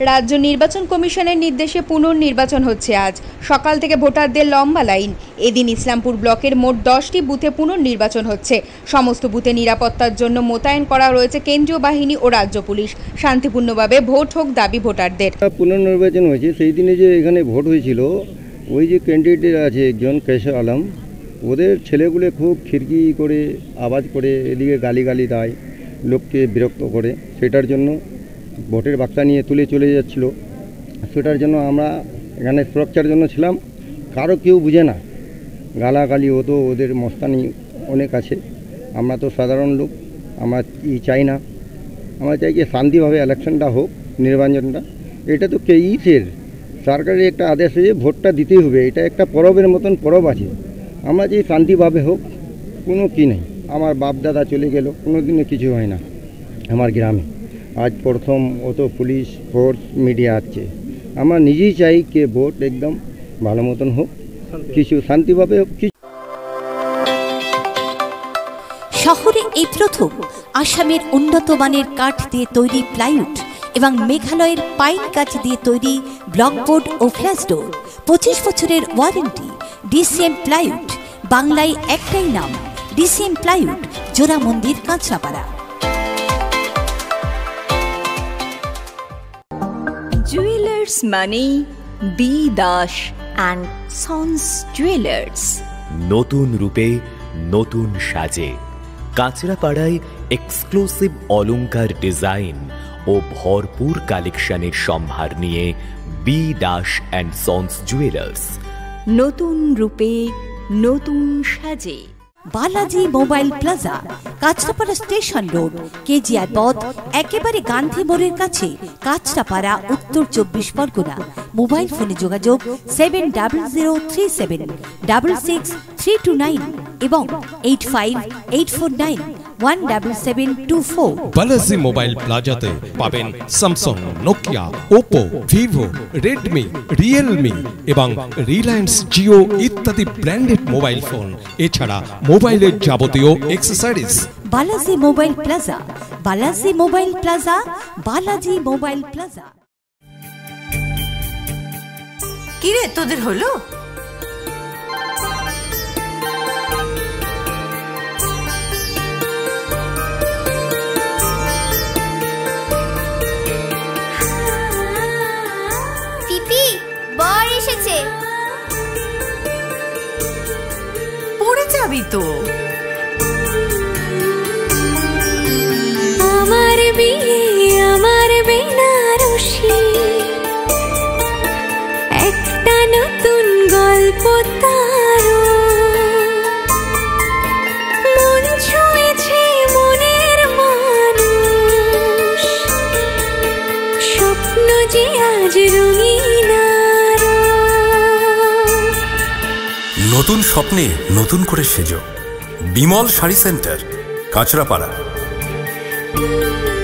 রাজ্য নির্বাচন কমিশনের নির্দেশে পুনর্নির্বাচন হচ্ছে আজ। সকাল থেকে ভোটারদের লম্বা লাইন। এদিন ইসলামপুর ব্লকের মোট 10টি বুথে পুনর্নির্বাচন হচ্ছে। সমস্ত বুথে নিরাপত্তার জন্য মোতায়েন করা রয়েছে কেন্দ্রীয় বাহিনী ও রাজ্য পুলিশ। শান্তিপূর্ণভাবে ভোট হোক দাবি ভোটারদের। পুনর্নির্বাচন হয়েছে সেই দিনে যে এখানে ভোট হয়েছিল, ওই যে ক্যান্ডিডেট আছে একজন কেশর আলম, ওদের ছেলেগুলো খুব খিড়কি করে আওয়াজ করে এদিকে গালি দেয়, লোককে বিরক্ত করে। সেটার জন্য ভোটের বাক্সা নিয়ে তুলে চলে যাচ্ছিল। সেটার জন্য আমরা এখানে সুরক্ষার জন্য ছিলাম। কারো কেউ বুঝে না, গালাগালি হতো, ওদের মস্তানি অনেক আছে। আমরা তো সাধারণ লোক, আমরা চাই না। আমরা চাই যে শান্তিভাবে ইলেকশনটা হোক, নির্বাচনটা। এটা তো ইসের সরকারের একটা আদেশ আছে, ভোটটা দিতেই হবে। এটা একটা পরবের মতন পরব আছে। আমরা যে শান্তিভাবে হোক, কোনো কি নেই। আমার বাপ দাদা চলে গেল, কোনো দিনে কিছু হয় না আমার গ্রামে। আজ প্রথম অত পুলিশ ফোর্স মিডিয়া আছে। আমরা নিজেই চাই যে ভোট একদম ভালো মতন হোক, কিছু শান্তিভাবে হোক। শহরে এই প্রথম আসামের উন্নত মানের কাঠ দিয়ে তৈরি প্লাইউড এবং মেঘালয়ের পাইন কাঠ দিয়ে তৈরি ব্লকবোর্ড ও ফ্ল্যাশ ডোর। 25 বছরের ওয়ারেন্টি। ডিসিএম প্লাইউড, বাংলায় একটাই নাম, DCM plywood, Jora Mandir, Kanchrapara. Jewellers মানে B Das and sons jewellers. নতুন রূপে নতুন সাজে কাঁচরাপাড়ায় এক্সক্লুসিভ অলংকার ডিজাইন ও ভরপুর কালেকশনের সম্ভার নিয়ে B Das and sons jewellers. নতুন রূপে নতুন সাজে। Balaji mobile plaza, Kanchrapara station road, KGR পথ, একেবারে গান্ধী মোড়ের কাছে, কাঁচরাপাড়া, উত্তর 24 পরগনা। মোবাইল ফোনে যোগাযোগ 7003766329 এবং 8584917724। বালাজি মোবাইল প্লাজাতে পাবেন Samsung, Nokia, Oppo, Vivo, Redmi, Realme এবং রিলায়েন্স জিও ইত্যাদি ব্র্যান্ডেড মোবাইল ফোন, এছাড়া মোবাইলের যাবতীয় accessories. Balaji mobile plaza, Balaji mobile plaza, Balaji mobile plaza. কিরে তোদের হলো? পিপি, বর এসেছে। পড়ে যাবি তো। আমার বিয়ে, আমার বেনারসি, একটা নতুন গল্প তার। মন ছুঁয়েছে মনের মানুষ, স্বপ্ন যে আজ রঙিন। নতুন স্বপ্নে নতুন করে সেজো। বিমল শাড়ি সেন্টার, কাঁচরাপাড়া।